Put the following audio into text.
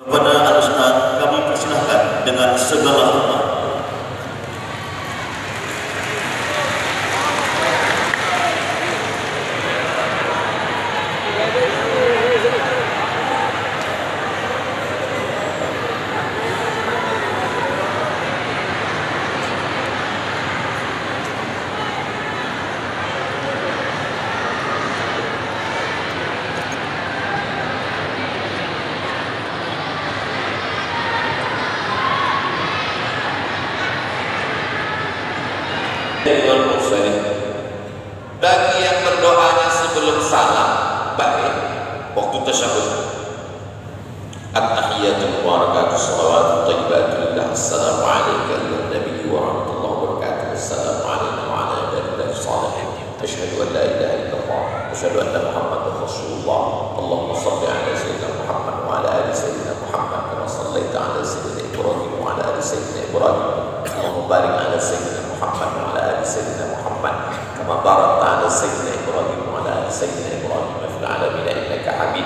Kepada Al-Ustaz kami persilahkan dengan segala hormat. Bagi yang berdoanya sebelum salam, baik waktu tasyahud, at-tahiyyatu mubarakatuh shalawatu thayyibatu lillah, assalamu alayka ayyuhan nabiy wa rahmatullahi wa barakatuh, assalamu alayna wa ala ibadillahi shalihin, asyhadu an la ilaha illallah wa asyhadu anna muhammadan rasulullah, allahumma shalli ala sayyidina muhammad wa ala ali sayyidina muhammad kama shallaita ala sayyidina ibrahim wa ala ali sayyidina ibrahim, allahumma barik ala sayyidina muhammad wa ala ali sayyidina muhammad kama barakta ala sayyidina ibrahim wa ala ali sayyidina ibrahim fil alamin innaka hamid